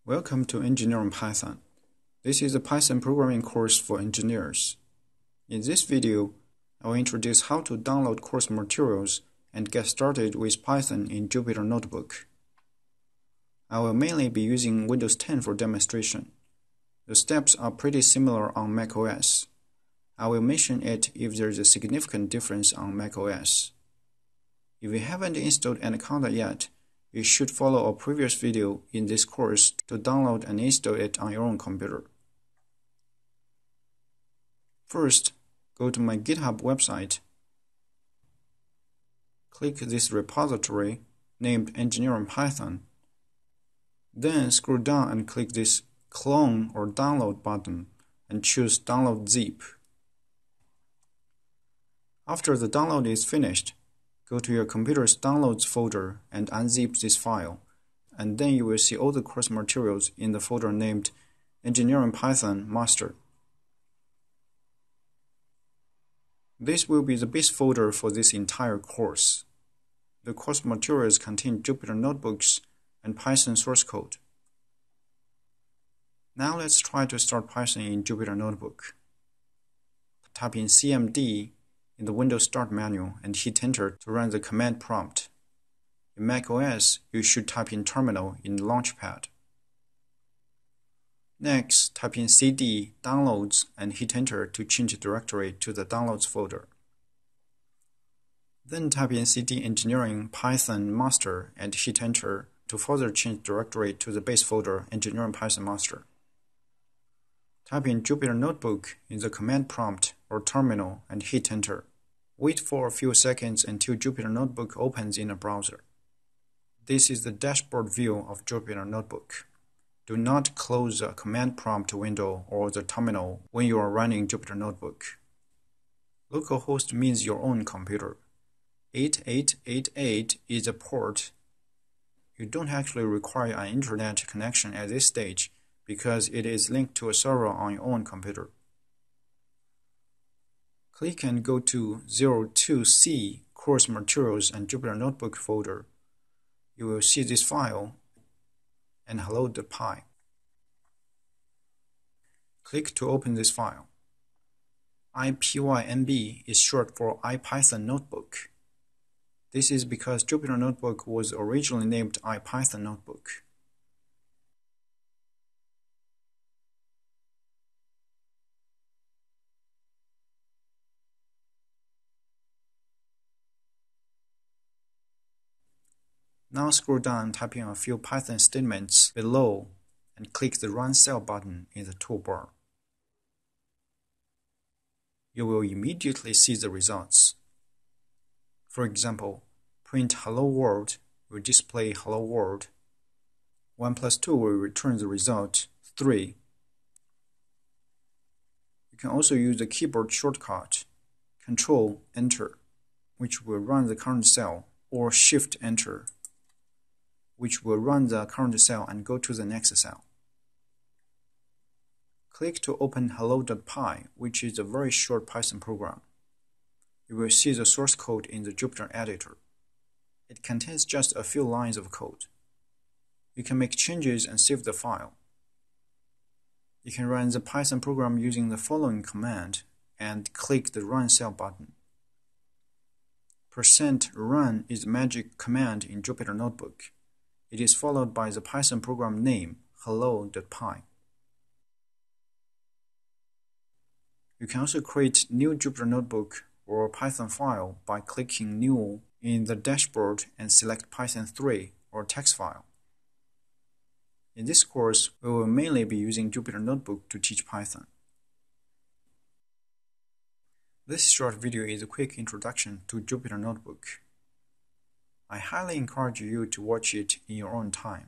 Welcome to Engineering Python. This is a Python programming course for engineers. In this video, I will introduce how to download course materials and get started with Python in Jupyter Notebook. I will mainly be using Windows 10 for demonstration. The steps are pretty similar on macOS. I will mention it if there is a significant difference on macOS. If you haven't installed Anaconda yet, you should follow a previous video in this course to download and install it on your own computer. First, go to my GitHub website. Click this repository named Engineering Python. Then scroll down and click this Clone or Download button and choose Download Zip. After the download is finished, go to your computer's Downloads folder and unzip this file, and then you will see all the course materials in the folder named Engineering Python Master. This will be the base folder for this entire course. The course materials contain Jupyter Notebooks and Python source code. Now let's try to start Python in Jupyter Notebook. Type in CMD in the Windows Start menu and hit Enter to run the command prompt. In macOS, you should type in Terminal in Launchpad. Next, type in CD Downloads and hit Enter to change the directory to the Downloads folder. Then type in CD Engineering Python Master and hit Enter to further change the directory to the base folder Engineering Python Master. Type in Jupyter Notebook in the command prompt or terminal and hit Enter. Wait for a few seconds until Jupyter Notebook opens in a browser. This is the dashboard view of Jupyter Notebook. Do not close the command prompt window or the terminal when you are running Jupyter Notebook. Localhost means your own computer. 8888 is a port. You don't actually require an internet connection at this stage because it is linked to a server on your own computer. Click and go to 02C Course Materials and Jupyter Notebook folder. You will see this file and hello.py. Click to open this file. IPYNB is short for IPython Notebook. This is because Jupyter Notebook was originally named IPython Notebook. Now scroll down and type in a few Python statements below and click the Run Cell button in the toolbar. You will immediately see the results. For example, print Hello World will display Hello World. 1 plus 2 will return the result 3. You can also use the keyboard shortcut Control-Enter, which will run the current cell, or Shift-Enter, which will run the current cell and go to the next cell. Click to open hello.py, which is a very short Python program. You will see the source code in the Jupyter editor. It contains just a few lines of code. You can make changes and save the file. You can run the Python program using the following command and click the Run Cell button. %run is the magic command in Jupyter Notebook. It is followed by the Python program name hello.py. You can also create new Jupyter Notebook or Python file by clicking New in the dashboard and select Python 3 or text file. In this course, we will mainly be using Jupyter Notebook to teach Python. This short video is a quick introduction to Jupyter Notebook. I highly encourage you to watch it in your own time.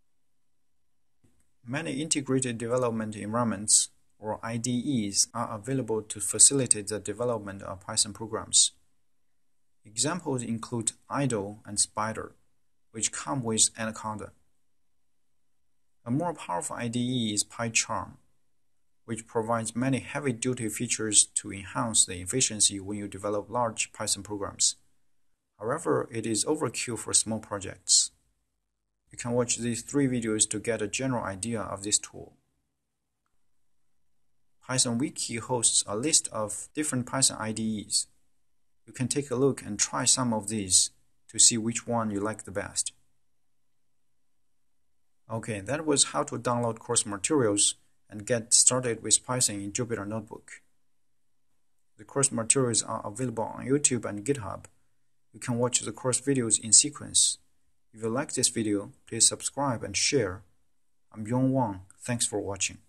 Many integrated development environments or IDEs are available to facilitate the development of Python programs. Examples include Idle and Spider, which come with Anaconda. A more powerful IDE is PyCharm, which provides many heavy-duty features to enhance the efficiency when you develop large Python programs. However, it is overkill for small projects. You You can watch these 3 videos to get a general idea of this tool. Python Wiki hosts a list of different Python IDEs. You can take a look and try some of these to see which one you like the best. Okay, that was how to download course materials and get started with Python in Jupyter Notebook. The course materials are available on YouTube and GitHub. You can watch the course videos in sequence. If you like this video, please subscribe and share. I'm Wang. Thanks for watching.